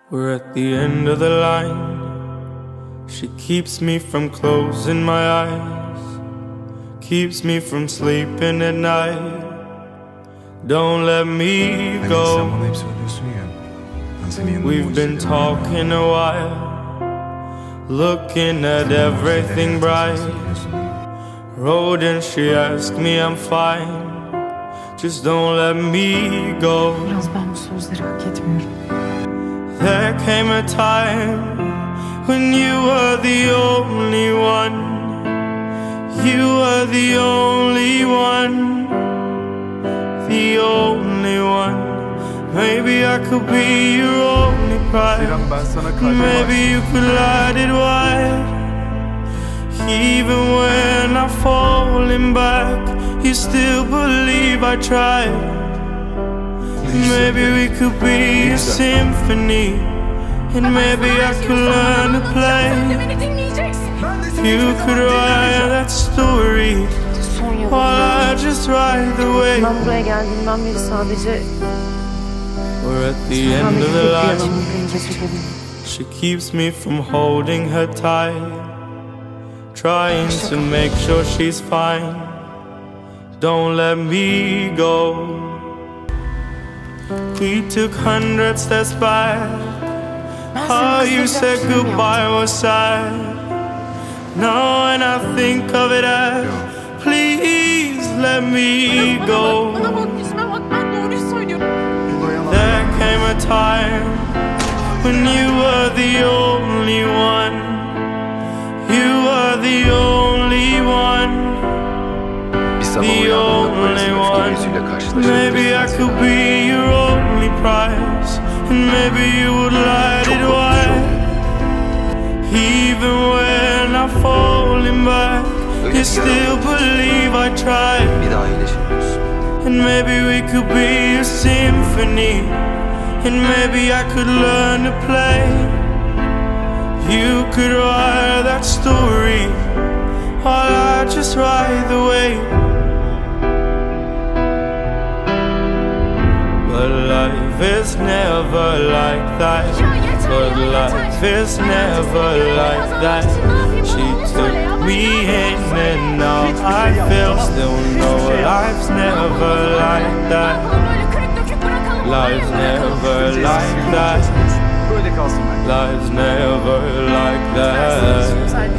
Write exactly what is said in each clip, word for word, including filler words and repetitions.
We're at the end of the line. She keeps me from closing my eyes, keeps me from sleeping at night. Don't let me go. We've been talking a while, looking at everything bright. Road and she asked me I'm fine. Just don't let me go. There came a time when you were the only one. You were the only one, the only one. Maybe I could be your only pride. Maybe you could light it wide. Even when I'm falling back, you still believe I tried. Maybe we could be a symphony, and maybe I could learn to play. You could write that story while I just ride the wave. We're at the end of the line. She keeps me from holding her tight, trying to make sure she's fine. Don't let me go. We took hundred steps back. How you said goodbye was sad. Now when I think of it as, please let me go. There came a time when you were the only one. You were the only one, the only one. Maybe I could be your only prize, and maybe you would light it wide. Even when I'm falling back, you still believe I tried. And maybe we could be a symphony, and maybe I could learn to play. You could write that story while I just ride the wave. But life is never like that. But life is never like that. She took me in and now I feel still know life's never like that. Life's never like that. Life's never like that.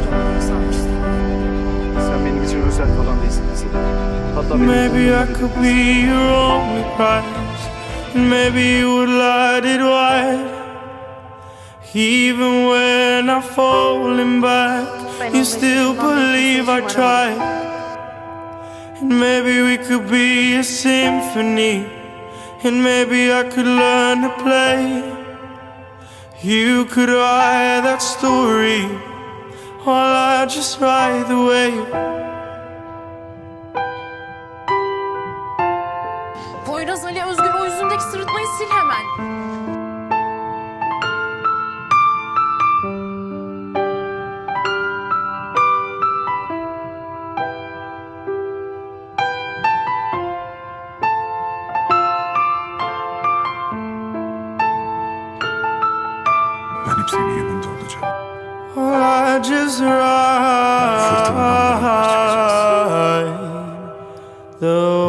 Maybe I could be your only prize, and maybe you would light it wide. Even when I'm falling back, you still believe I tried. And maybe we could be a symphony, and maybe I could learn to play. You could write that story while I just ride the wave. Poyraz, Ali, Özgür, o yüzündeki sırıtmayı sil hemen. Ben hep senin yanında olacağım. I just ride the